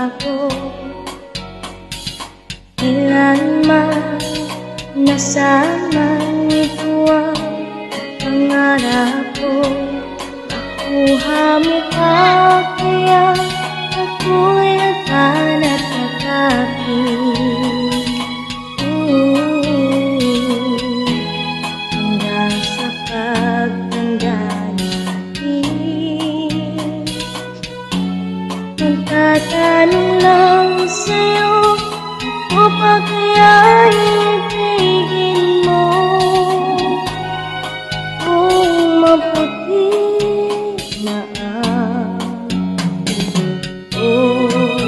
bago. Kailanman nasaman ito ang pangarap ko. Makuha mo ka kaya ako'y naghanap at aking hanggang sa pagtanda natin. Magtatanong lang sa'yo, ako pa kaya ibigin mo kung maputi na ang buhok ko.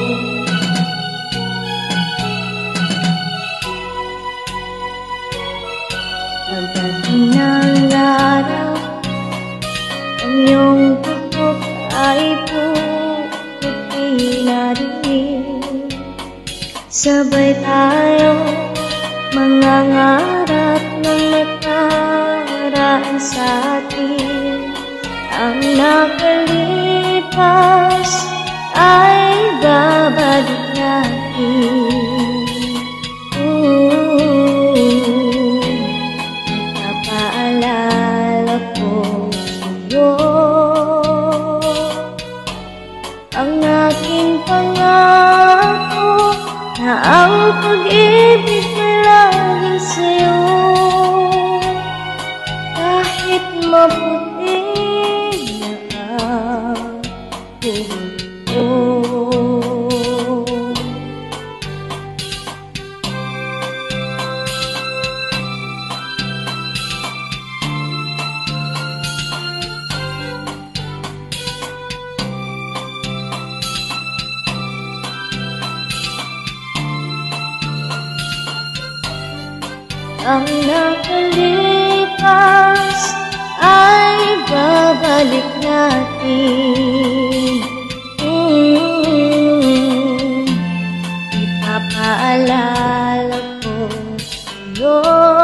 Pagdating ng araw, ang iyong buhok ay puputi na rin. Sabay tayo mangangarap ng nakaraan sa atin. Ang nakalipas ay babalik natin. Napaalala ko sa'yo ang aking pangako na ang pag-ibig ko laging sa'yo. Kahit maputi na ang buhok ko. Ang nakalipas ay babalik natin. Ipapaalala ko sa'yo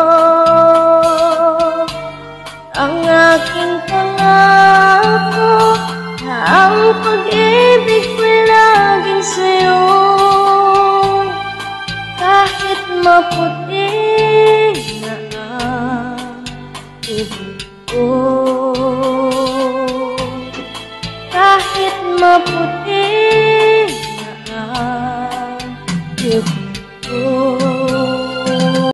ang aking pangako na ang pag-ibig ko'y laging sa'yo. Kahit maputi na ang buhok ko, kahit maputi na ang buhok ko.